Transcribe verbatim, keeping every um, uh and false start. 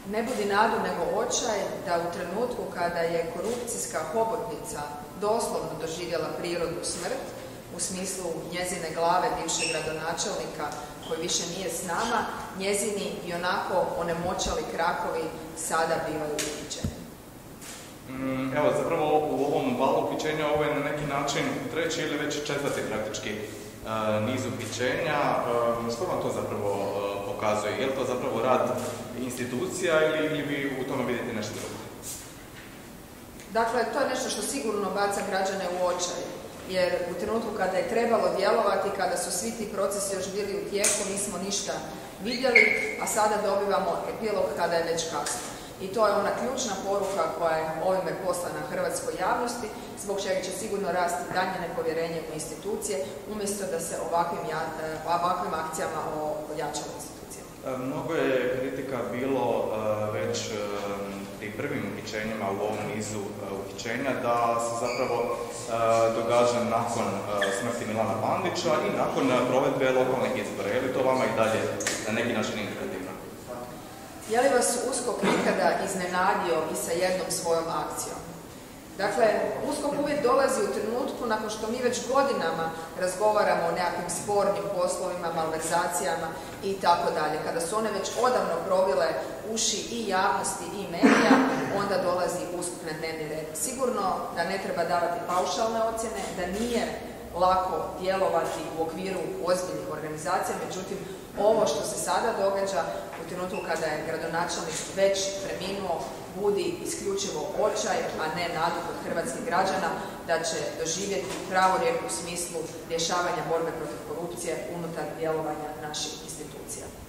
Ne budi nadu nego očaj da u trenutku kada je korupcijska hobotnica doslovno doživjela prirodnu smrt, u smislu njezine glave bivšeg gradonačelnika koji više nije s nama, njezini i onako onemoćali krakovi sada bivaju uhićeni. Mm, evo, zapravo u ovom valu uhićenja ovo je na neki način treći ili već četvrti praktički uh, niz uhićenja. Uh, što vam to zapravo uh, pokazuje? Je li to zapravo rad institucija ili, ili vi u tome vidite nešto drugo? Dakle, to je nešto što sigurno baca građane u očaj. Jer u trenutku kada je trebalo djelovati, kada su svi ti procesi još bili u tijeku, nismo ništa vidjeli, a sada dobivamo epilog kada je već kasno. I to je ona ključna poruka koja je ovime poslana hrvatskoj javnosti, zbog čega će sigurno rasti daljnje nepovjerenje u institucije, umjesto da se ovakvim, ja, ovakvim akcijama ojačalo institucije. Mnogo je kritika bilo uh, već uh, pri prvim uhićenjima u ovom nizu uh, uhićenja da se zapravo uh, događa nakon uh, smrti Milana Bandića i nakon uh, provedbe lokalnih izbora. Je li to vama i dalje na neki način indikativno? Je li vas USKOK nikada iznenadio i sa jednom svojom akcijom? Dakle, USKOK uvijek dolazi u trenutku nakon što mi već godinama razgovaramo o nekakvim spornim poslovima, malverzacijama i tako dalje. Kada su one već odavno probile uši i javnosti i medija, onda dolazi USKOK na dnevni red. Sigurno da ne treba davati paušalne ocjene, da nije lako djelovati u okviru ozbiljnih organizacija, međutim, ovo što se sada događa u trenutku kada je gradonačelnik već preminuo, budi isključivo očaj, a ne nadu kod hrvatskih građana da će doživjeti pravorijek u smislu rješavanja borbe protiv korupcije unutar djelovanja naših institucija.